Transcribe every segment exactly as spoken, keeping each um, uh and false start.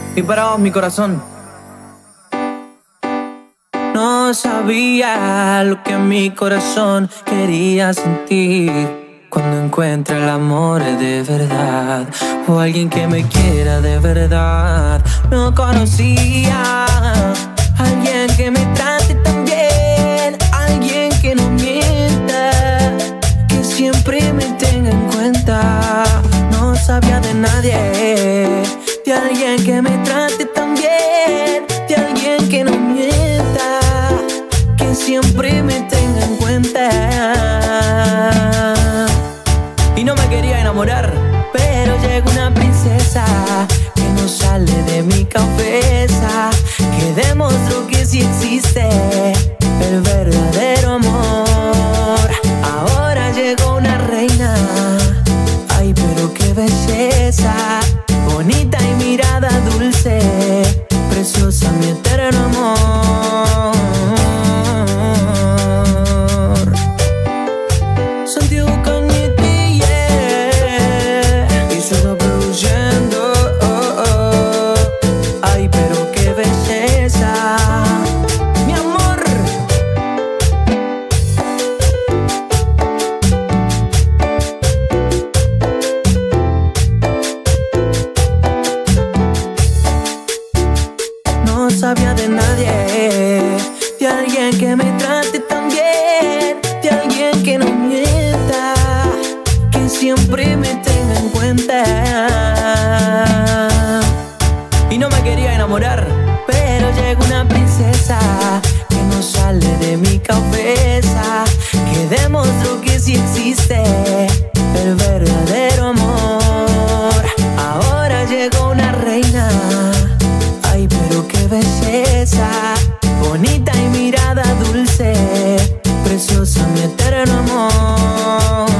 Y para vos, mi corazón. No sabía lo que mi corazón quería sentir cuando encuentre el amor de verdad, o alguien que me quiera de verdad. No conocía a alguien que me trate tan bien, alguien que no mienta, que siempre me tenga en cuenta. No sabía de nadie, de alguien que me trate tan bien, de alguien que no mienta, que siempre me tenga en cuenta. Y no me quería enamorar, pero llegó una princesa que no sale de mi cabeza, que demostró que sí existe el verdadero amor. Ahora llegó una reina, ay, pero qué belleza, bonita y mirada dulce, preciosa mi eterno amor. Santiago Cañete, yeah, y se está produciendo, oh, oh. Ay, pero qué belleza, mi amor. No sabía de nadie, de alguien que me trate tan bien, de alguien que no mienta, que siempre me tenga en cuenta. Y no me quería enamorar, pero llegó una princesa que no sale de mi cabeza, que demostró que sí existe el verdadero amor. Ahora llegó una reina, ay, pero qué belleza, bonita y mirada dulce, preciosa mi eterno amor.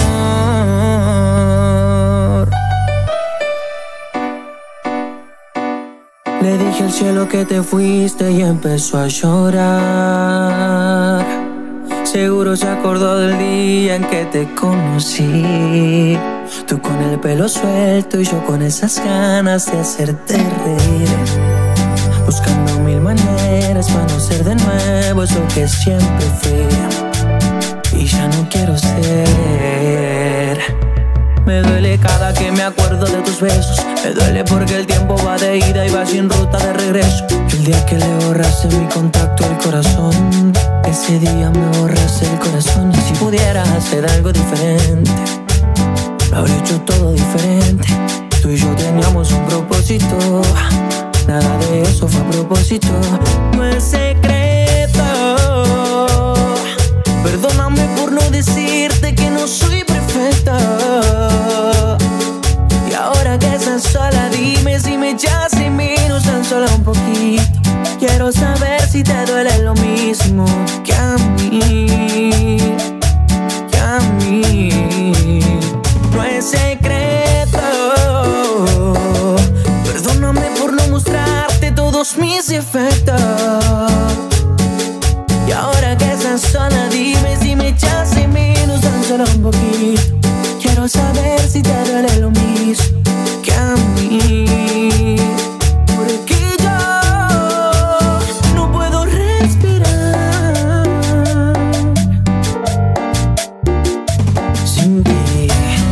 Le dije al cielo que te fuiste y empezó a llorar. Seguro se acordó del día en que te conocí, tú con el pelo suelto y yo con esas ganas de hacerte reír, buscando mil maneras para no ser de nuevo eso que siempre fui y ya no quiero ser. Me duele cada que me acuerdo de tus besos, me duele porque el tiempo va de ida y va sin ruta de regreso. El día que le borraste mi contacto al corazón, ese día me borraste el corazón. Y si pudiera hacer algo diferente, lo habría hecho todo diferente. Tú y yo teníamos un propósito, nada de eso fue a propósito. No es secreto, perdóname por no decirte que no soy perfecta. Y ahora que estás sola, dime si me echas de menos tan solo un poquito. Quiero saber si te duele lo mismo que a mí, que a mí. No es secreto, perdóname por no mostrarte todos mis defectos. Y ahora que estás sola, dime si me echas de menos tan solo un poquito. Quiero saber si te duele lo mismo que a mí, porque yo no puedo respirar sin ti.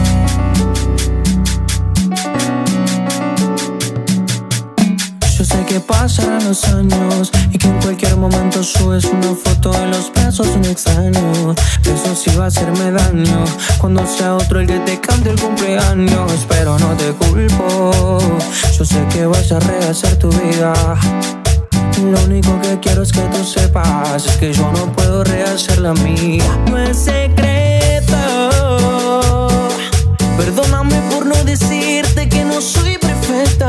Yo sé que pasarán los años y que en cualquier momento subes una foto de los brazos de un extraño. Eso sí va a hacerme daño cuando sea otro el que te cante el cumpleaños. Pero no te culpo, yo sé que vas a rehacer tu vida. Lo único que quiero es que tú sepas es que yo no puedo rehacer la mía. No es secreto, perdóname por no decirte que no soy perfecta.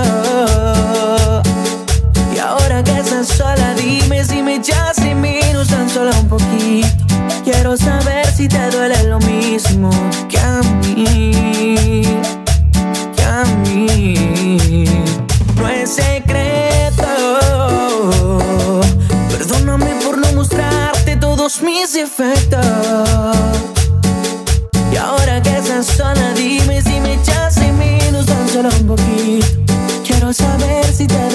Y ahora que estás sola, dime si me echas de menos tan solo un poquito. Quiero saber si te duele lo mismo que a mí, que a mí. No es secreto, perdóname por no mostrarte todos mis defectos. Y ahora que estás sola, dime si me echas de menos tan solo un poquito. Quiero saber si te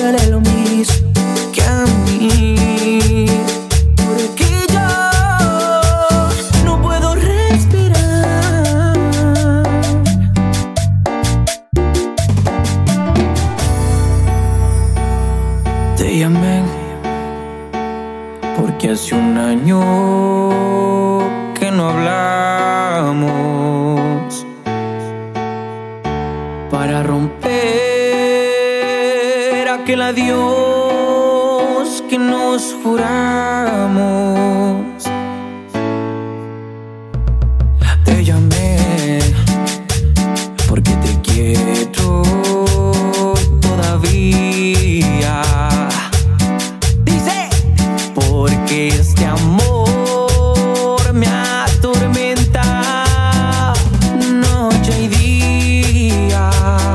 que hace un año que no hablamos, para romper aquel adiós que nos juramos. Te llamé porque te quiero todavía. Dice, porque este amor me atormenta noche y día.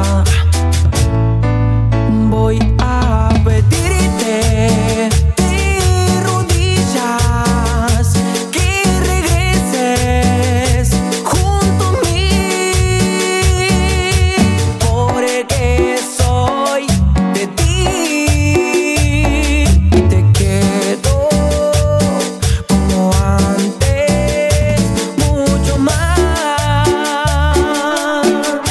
Voy a pedirte de rodillas que regreses junto a mí, porque soy de ti y te quiero como antes, mucho más.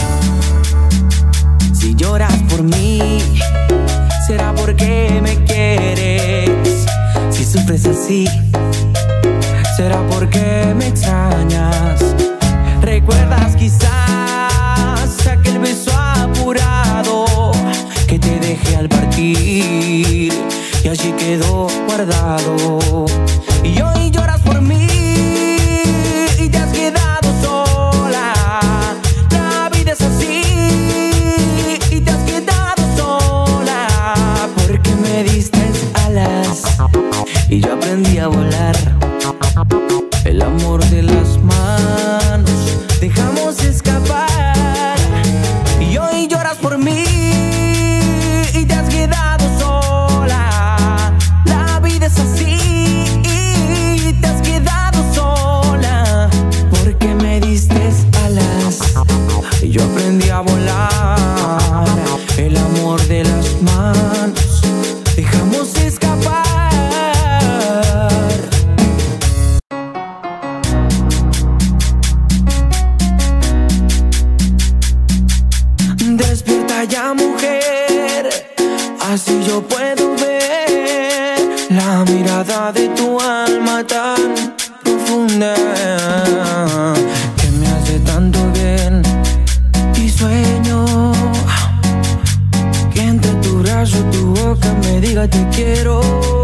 Si lloras por mí, será porque me quieres. Si sufres así, será porque me extrañas. ¿Recuerdas quizás aquel beso apurado que te dejé al partir y allí quedó guardado? Y hoy lloras por mí y te has quedado sola. La vida es así y te has quedado sola, porque me diste alas y yo aprendí a volar. El amor de las manos dejamos escapar. Y hoy lloras por mí y te has quedado sola. La vida es así y te has quedado sola, porque me diste alas y yo aprendí a volar. El amor de las manos dejamos escapar. Despierta ya, mujer, así yo puedo ver la mirada de tu alma tan profunda que me hace tanto bien. Y sueño que entre tu brazo y tu boca me diga te quiero.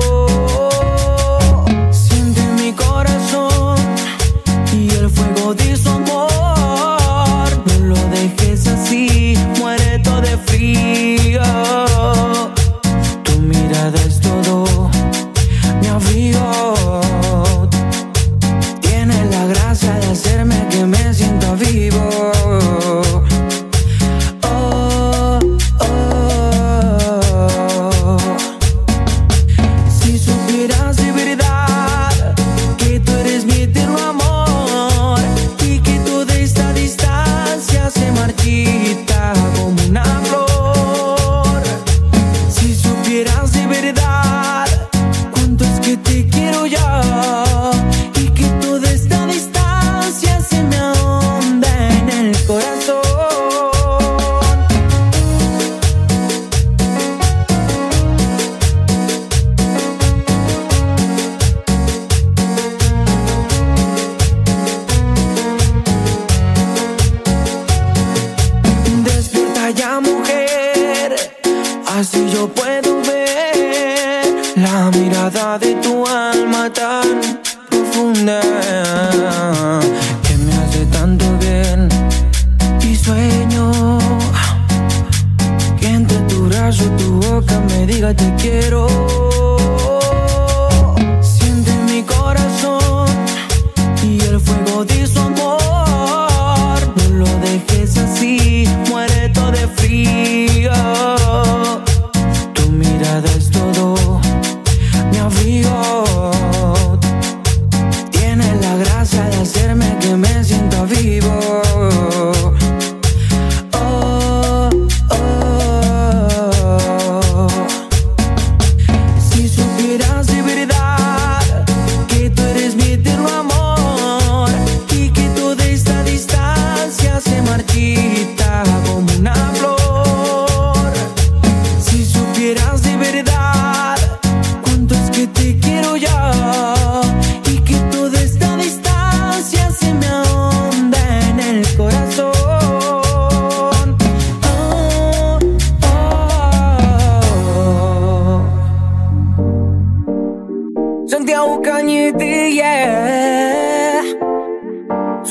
Siente mi corazón y el fuego de su amor. No lo dejes así, muerto de frío. Tu mirada es todo, mi abrigo. Tiene la gracia de hacerme que me sienta vivo. Oh, oh. Si supieras de verdad que tú eres mi eterno amor y que toda esta distancia se marchita como una flor. Si supieras de verdad cuánto es que te quiero yo y que toda esta distancia se me ahonda en el corazón. Despierta ya, mujer, así yo puedo ver la mirada de tu alma tan profunda que me hace tanto bien. Y sueño que entre tu brazo y tu boca me diga te quiero. Siente mi corazón y el fuego de su amor. No lo dejes así, muerto de frío. Tu mirada es todo, mi abrigo. Tiene la gracia de hacerme que me sienta vivo. Oh, oh. Si supieras de verdad que tú eres mi eterno amor y que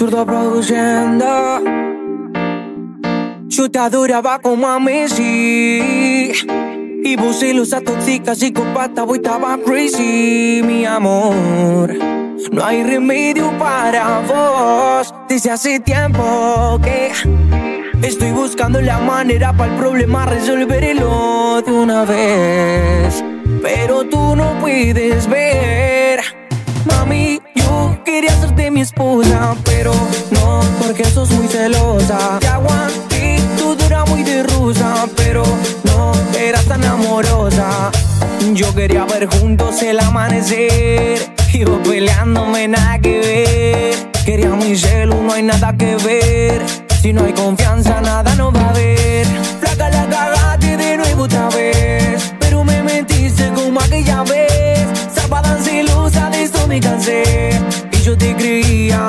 zurdo produciendo. Yo te adoraba como a Messi y vos celosa, tóxica, psicópata, voy estaba crazy, mi amor. No hay remedio para vos. Desde hace tiempo que estoy buscando la manera para el problema resolverlo de una vez, pero tú no puedes ver. Mami, yo quería hacerte mi esposa, pero no, porque sos muy celosa. Te aguanté, tú dura muy de rusa, pero no, eras tan amorosa. Yo quería ver juntos el amanecer y vos peleándome, nada que ver. Quería mi celu, no hay nada que ver. Si no hay confianza, nada no va a haber. Flaca, la cagaste de nuevo otra vez, pero me mentiste como aquella vez. Sábada celosa, de esto me cansé y yo te creía.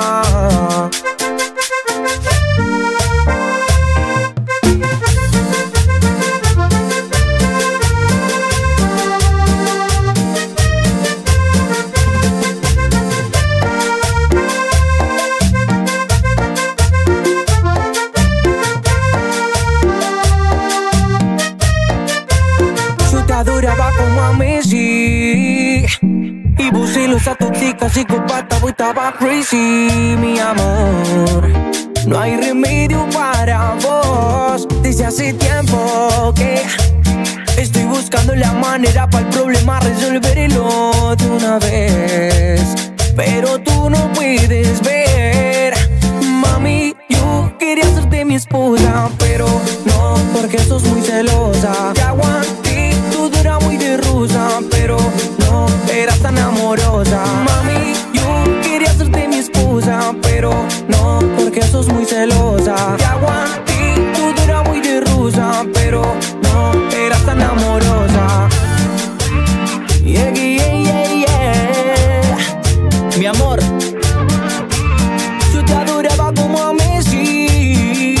Adoraba como a Messi y vos celosa, tóxica, psicópata, voy estaba crazy, mi amor. No hay remedio para vos. Desde hace tiempo que estoy buscando la manera para el problema resolverlo de una vez, pero tú no puedes ver. Mami, yo quería hacerte mi esposa, pero no, porque sos muy celosa. Te aguanté, tú dura muy de rusa, pero no, eras tan amorosa. Mami, yo quería hacerte mi esposa, pero no, porque sos muy celosa. Te aguanté, tú dura muy de rusa, pero no, eras tan amorosa. Yeah, yeah, yeah, yeah. Mi amor, yo te adoraba como a Messi.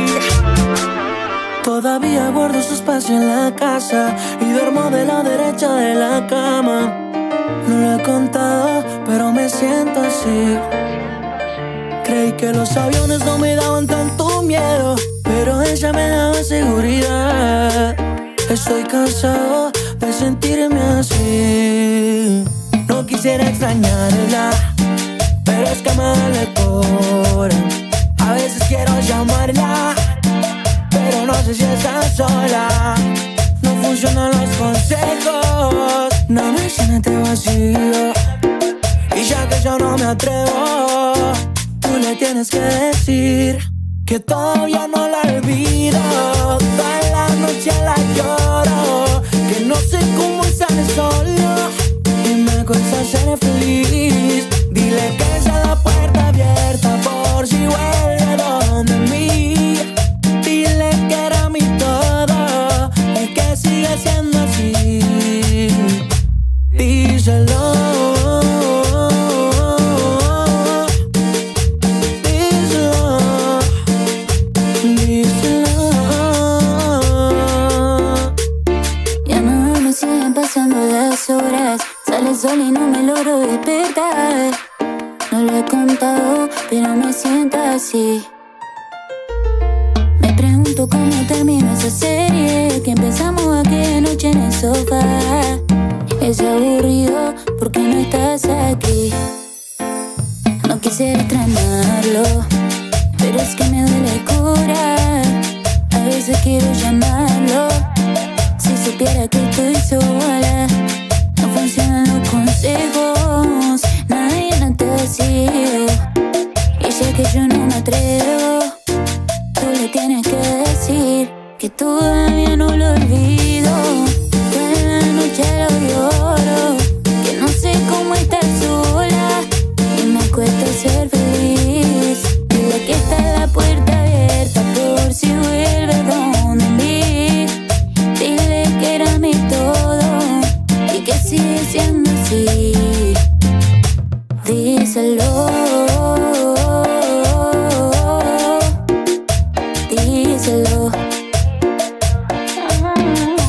Todavía guardo su espacio en la casa y duermo de la derecha de la cama. No lo he contado, pero me siento así. Creí que los aviones no me daban tanto miedo, pero ella me daba seguridad. Estoy cansado de sentirme así. No quisiera extrañarla, pero es que me duele el core. A veces quiero llamarla, pero no sé si está sola. No funcionan los consejos, no me siente vacío. Y ya que yo no me atrevo, tú le tienes que decir que todavía no la olvido. Toda la noche la lloro, que no sé cómo estar solo y me cuesta ser feliz. Dile que está la puerta abierta por si vuelve donde mí. Dile que era mi todo y que sigue siendo así. Díselo. Díselo. Díselo. Ya no me siguen pasando las horas. Sale el sol y no me logro despertar. No lo he contado, pero me siento así. Me pregunto cómo terminó esa serie que empezamos aquella noche en el sofá. Es aburrido porque no estás aquí. No quisiera extrañarlo, pero es que me duele el cora. A veces quiero llamarlo. Si supiera que estoy sola, no funcionan los consejos, nadie no te ha sido. Y sé que yo no me atrevo, tú le tienes que decir que todavía no lo olvido. Toda la noche lo lloro, que no sé cómo estar sola y me cuesta ser feliz. Dile que está la puerta abierta por si vuelve donde mí. Dile que era mi todo y que sigue siendo así. Díselo. Díselo.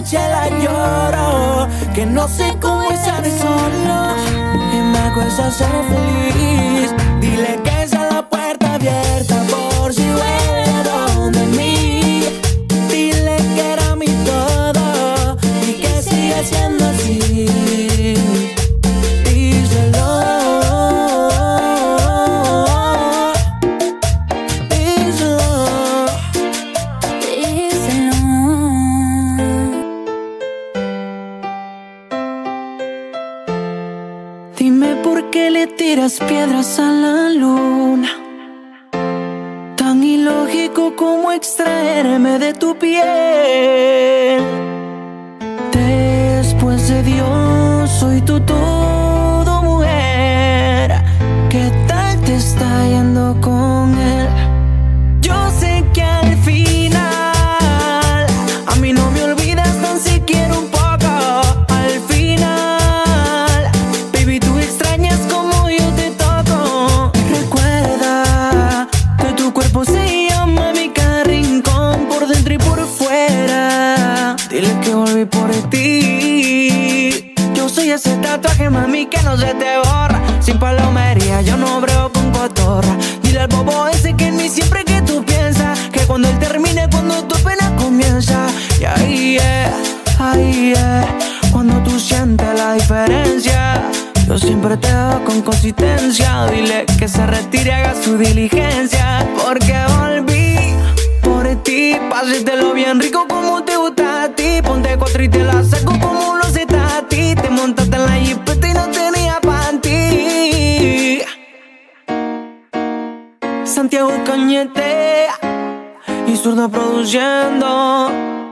noche la lloro, que no sé cómo estar solo y me cuesta ser feliz. Dile que esa es la puerta abierta por si vuelve donde mí. Dile que era mi todo y que sigue siendo así. Díselo, díselo, díselo. Dime por qué le tiras piedras a la luna. Tan ilógico como extraerme de tu piel. Después de Dios, soy tu todo, mujer. ¿Qué tal te está yendo con él? Yo sé que al final a mí no me olvidas tan siquiera un poco. Al final, baby, tú extrañas como yo te toco. Recuerda que tu cuerpo se llama mi cada rincón, por dentro y por fuera. Dile que volví por ti. Yo soy ese tatuaje, mami, que no se te borra. Sin palomería, yo no brego con cotorra. Dile al bobo ese que en mí siempre que tú piensas, que cuando él termine, cuando tu pena comienza. Y ahí es, ahí es cuando tú sientes la diferencia. Yo siempre te hago con consistencia. Dile que se retire, haga su diligencia, porque volví por ti. Pásatelo bien rico como te gusta a ti. Ponte cuatro y te la saco como lo sé a ti. Te montaste en la jipeta y no tenía panty. Santiago Cañete y Zurda produciendo.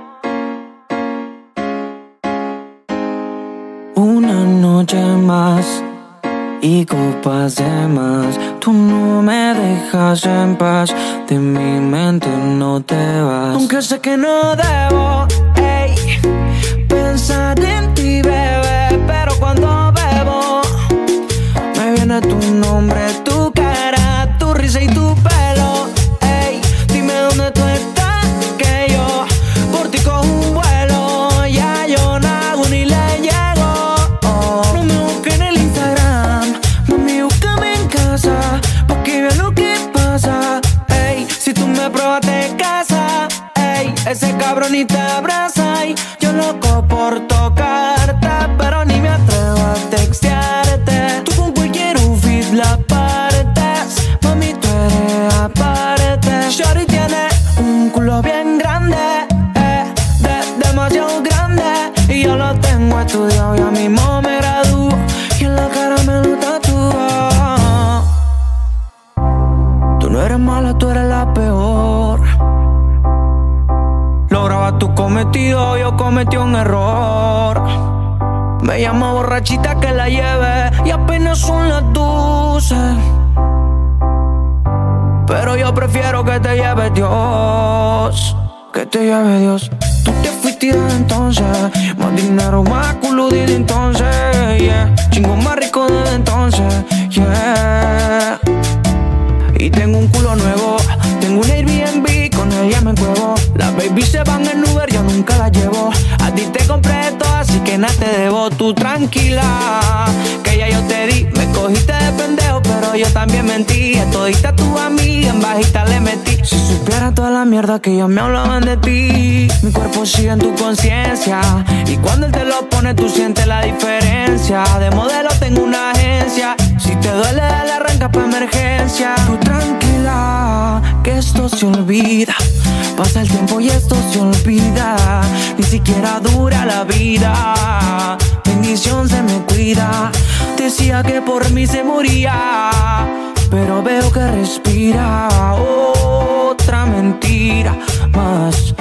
Una noche más y copas de más. Tú no me dejas en paz, de mi mente no te vas. Aunque sé que no debo, ey, pensar en ti, bebé, pero cuando bebo me viene tu nombre, tu cara, tu risa y tu pelo. Ey, dime dónde tú estás, que yo por ti cojo un vuelo. Ya yo no hago ni le llego. Oh, no me busques en el Instagram, mami, búscame en casa, pa' que veas lo que pasa. Ey, si tú me pruebas te casas. Ey, ese cabrón ni te abraza. Y yo loco por tocarte, pero ni me atrevo a textearte. Tú con cualquier outfit la partes, mami, tú eres aparte. Shorty tiene un culo bien grande, eh, de, demasiado grande. Y yo lo tengo estudiado, ya mismo me gradúo y en la cara me lo tatúo. Tú no eres mala, tú eres la peor. Lograba tu cometido, yo cometí un error. Me llama borrachita que la lleve y apenas son las doce. Pero yo prefiero que te lleve Dios, que te lleve Dios. Tú te fuiste desde entonces, más dinero, más culo desde entonces, yeah. Chingo más rico desde entonces, yeah. Y tengo un culo nuevo, tengo un Airbnb, con ella me cuevo. Las baby se van en Uber, yo nunca las llevo. A ti te compré todo, así que nada te debo. Tú tranquila, que ya yo te di. Me cogiste de pendejo, pero yo también mentí. A todita tu amiga, en bajita le metí. Si supiera toda la mierda que ellos me hablaban de ti. Mi cuerpo sigue en tu conciencia, y cuando él te lo pone tú sientes la diferencia. De modelo tengo una agencia, si te duele dale arranca pa' emergencia. Tú tranquila, que esto se olvida. Pasa el tiempo y esto se olvida. Ni siquiera dura la vida. Bendición se me cuida. Decía que por mí se moría, pero veo que respira. Otra mentira más